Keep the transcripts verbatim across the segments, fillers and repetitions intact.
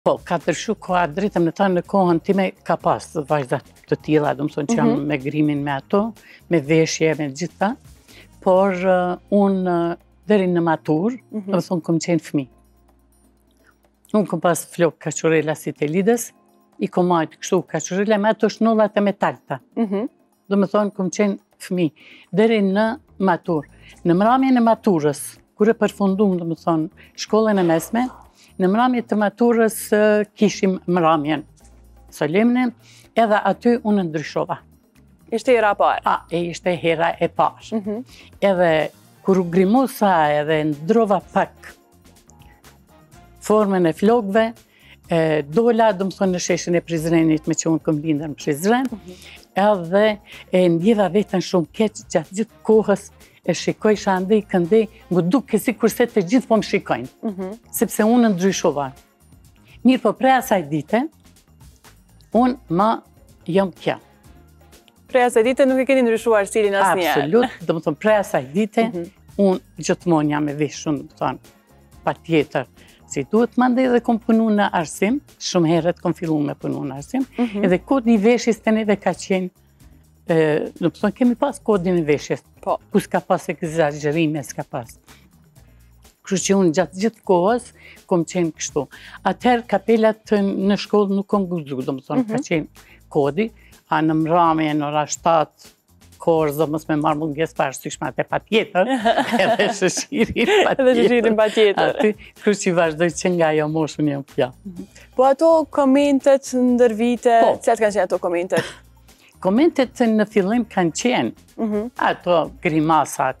Po, ka tërshu koha drejtëm në ta në kohën time ka pas vajzat të tilla, do të thonë që jam me grimin me ato, me veshje, me gjitha, por uh, unë uh, deri në matur, mm -hmm. do të thonë kom qenë fëmijë. Unë kom pas flok kaqurela si të lidës, i kom majtë kështu kaqurela me ato shnollat e metalta. Mm -hmm. Do të thonë kom qenë fëmijë, deri në matur. Në mramjen e maturës, kur e përfundum, do të thonë, shkollën e mesme, në mramje të maturës kishim mramjen solemne, edhe aty unë ndryshova. Ishte hera e parë? A, e ishte hera e parë. Mm -hmm. Edhe kur u grimosa edhe ndrova pak formën e flokëve, e, dola, do më thonë, në sheshin e Prizrenit, me që unë këm lindër në Prizren, mm -hmm. edhe e ndjeva vetën shumë keq gjatë gjithë kohës, e shikoj shandej, këndej, më duke si kurse të gjithë po më shikojnë, mm -hmm. sepse unë ndryshova. Mirë po prej asaj dite, unë ma jam kja. Prej asaj dite nuk e keni ndryshuar stilin asë njerë? Absolut, do më thonë prej asaj dite, mm -hmm. unë gjithmonë jam e veshun, do më thonë, pa tjetër. Si duhet mandej edhe kom punu në arsim, shumë herët kom fillu me punu në arsim, mm -hmm. edhe kodi i veshjes të neve ka qenë, në pëson kemi pas kodin e veshjes, po. Ku s'ka pas egzagjerime, s'ka pas. Kështu që unë gjatë gjithë kohës, kom qenë kështu. Atëherë kapelat në shkollë nuk kom guzu, do më thonë, mm -hmm. ka qenë kodi, a në mramje, në ora shtatë, korë, do mos me marrë munges pa arsyshme atë pa tjetër, edhe shëshirin pa tjetër. Edhe shëshirin pa tjetër. Kështu që vazhdoj që nga jo moshën jam pja. Po ato komentet ndër vite, cilat kanë qenë ato komentet? Komentet në fillim kanë qenë, mm -hmm. ato grimasat,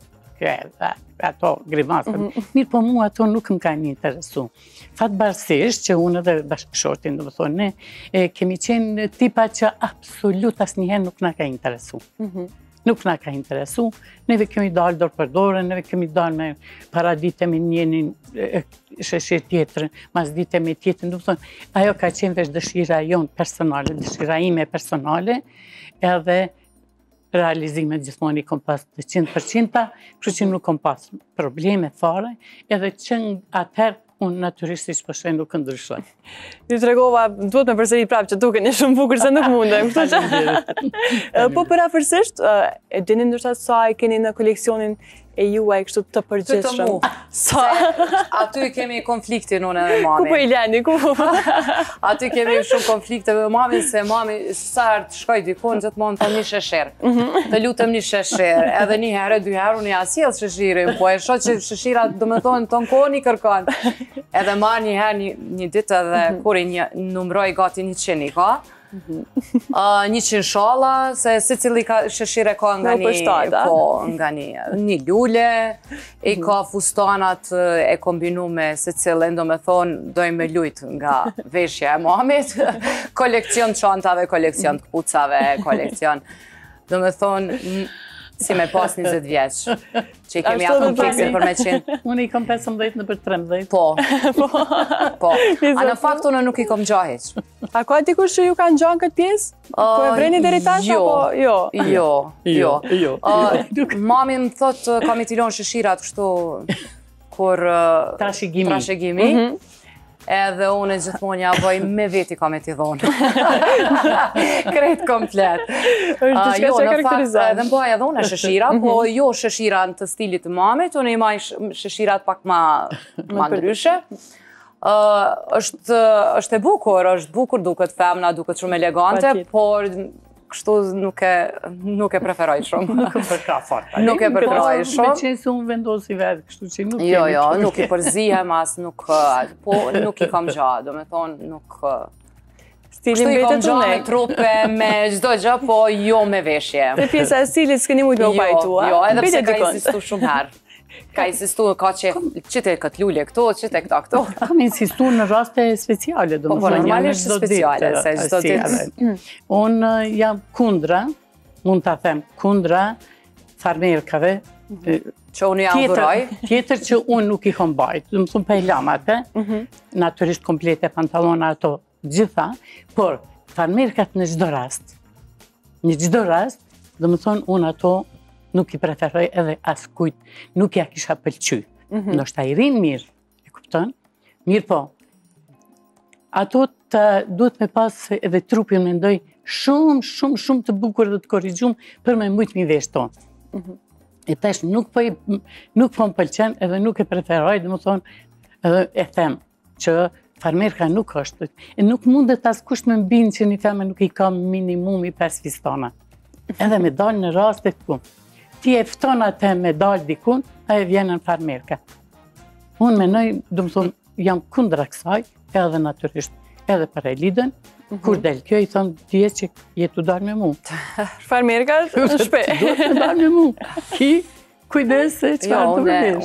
ato grimasat, mm -hmm. mirë po mu ato nuk më kanë interesu. Fatbarësisht që unë edhe bashkëshortin, do më thonë, ne e, kemi qenë tipa që absolut asnjëherë nuk na ka interesu. Mm -hmm. Nuk na ka interesu, neve kemi dalë dorë për dorë, neve kemi dalë me paradite me njenin sheshir tjetër, mas dite me tjetër, do më thonë, ajo ka qenë vesh dëshira jonë personale, dëshira ime personale, edhe realizimet gjithmonë i kom pas të qind për qind-ta, kështu që nuk kom pas probleme fare, edhe që atëherë unë natyrisht po shoj nuk ndryshoj. Ju tregova, duhet me përsërit prapë që dukeni shumë bukur se nuk mundem. Po përafërsisht, e dini ndoshta sa e keni në koleksionin e juaj kështu të përgjithshëm. Të mu. Se aty kemi konfliktin unë edhe mami. Ku po i leni, ku? Aty kemi shumë konflikte me mami, se mami sartë shkoj dikun, gjithmonë të një sheshir. Të lutëm një sheshir. Edhe një herë, dy herë, unë ja sjell sheshirin, po e shoh që sheshira, do me thonë, ton kohën i kërkon. Edhe marr një herë, një, një ditë edhe kur i një numroj gati një qeni ka, Uh, një qinë shalla, se si cili sheshire ka nga një, po, nga një, një lule, i ka fustanat e kombinu me si cili, ndo me thonë, dojmë me lujt nga veshja e mamit, kolekcion çantave, kolekcion të kpucave, kolekcion, do me thonë, si me pas njëzet vjeç, që i kemi apën keksin për me qenë. Unë i kom pesëmbëdhjetë në për trembëdhjetë. Po, po. A në fakt unë nuk i kom gjahiq. A ka dikush që ju kanë gjanë këtë pjesë? Po e vreni deri tash apo jo? Jo, jo. Mami më thotë kam i tilon sheshirat kështu kur trashëgimi. Edhe unë gjithmonë ja voj me veti kam e t'i dhonë. Krejt komplet. është diçka që karakterizon. Edhe më bëja edhe unë sheshira, po jo sheshira në të stilit të mamit, unë i maj sheshirat pak ma ndryshe. është e bukur, është bukur, duket femna, duket shumë elegante, por kështu nuk e preferoj shumë. Nuk e përka fort. Nuk e përkroj shumë. Me qenë se unë vendosi vetë, kështu që nuk Jo, jo, nuk i përzihem as, nuk, po nuk i kam gja, do me thonë, nuk... Stilin Kështu i kam betet gja me unek. trupe, me gjdo gjë, po jo me veshje. Te pjesa e stilit s'keni mujt me u pajtua. Jo, edhe pse ka insistu shumë herë. Ka insistu, ka që qëte këtë lule këto, qëte këta këto. Kam insistu në raste speciale, do Po, po, normalisht speciale, se gjdo ditë. Unë jam kundra, mund të them, kundra farmerkave. Që unë jam dhuroj. Tjetër që unë nuk i kom bajt, du më thumë pejlamate, naturisht komplete, pantalona ato, gjitha, por farmerkat në gjdo rast, në gjdo rast, do më thonë unë ato nuk i preferoj edhe as kujt, nuk ja kisha pëlqy. Ndoshta i rinë mirë, e kupton? Mirë po, ato të duhet me pas edhe trupin me ndoj shumë, shumë, shumë të bukur dhe të korrigjum për me mujtë mi vesh tonë. E tash nuk po nuk po më pëlqen edhe nuk e preferoj, dhe më thonë, edhe e them që farmerka nuk është, e nuk mundet askush me mbinë që një feme nuk i ka minimumi pesë fistona. Edhe me dalë në raste këtu. Ti e fton atë me dalë dikun, a e vjenë në farmerka. Unë menoj, du më thonë, jam kundra kësaj, edhe natyrisht, edhe për e lidën, kur del kjo i thonë, ti e që jetu dalë me mu. Farmerka në shpe. Duhet me dalë me mu. Ki, kujdese, që farë të vërdesh.